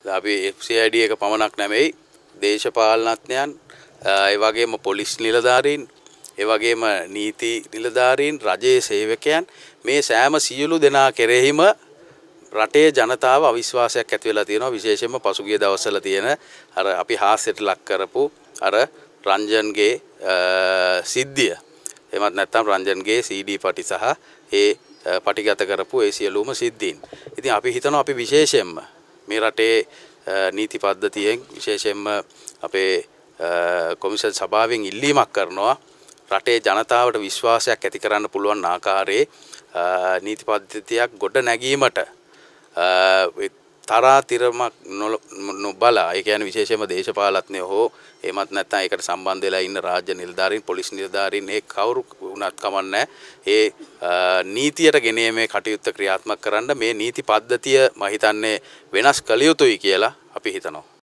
අපි FCID එක පමණක් නෙමෙයි දේශපාලනඥයන් ඒ වගේම පොලිස් නිලධාරීන් ඒ වගේම නීති නිලධාරීන් රජයේ සේවකයන් මේ සෑම සියලු දෙනා කෙරෙහිම රටේ ජනතාව අවිශ්වාසයක් ඇති වෙලා තියෙනවා විශේෂයෙන්ම පසුගිය දවස්වල තියෙන අර අපි හාස්‍යයට ලක් කරපු අර රංජන්ගේ සිද්ධිය එහෙමත් නැත්නම් රංජන්ගේ CD පටි සහ ඒ පටිගත කරපු ඒ සියලුම සිද්ධීන්. ඉතින් අපි හිතනවා අපි විශේෂයෙන්ම මේ රටේ නීති පද්ධතියෙන් විශේෂයෙන්ම අපේ කොමිෂන් සභාවෙන් ඉල්ලීමක් කරනවා රටේ ජනතාවට විශ්වාසයක් ඇති කරන්න පුළුවන් ආකාරයේ නීති පද්ධතියක් ගොඩ නැගීමට තරාතිරමක් නොබලා ඒ කියන්නේ විශේෂයෙන්ම දේශපාලඥයෝ හෝ එහෙමත් නැත්නම් ඒකට සම්බන්ධ වෙලා ඉන්න රාජ්‍ය නිලධාරීන් පොලිස් නිලධාරීන් ඒ කවුරු වුණත් කමන්නේ ඒ නීතියට ගෙනීමේ කටයුත්ත ක්‍රියාත්මක කරන්න මේ නීති පද්ධතිය මම හිතන්නේ වෙනස් කළ යුතුයි කියලා අපි හිතනවා.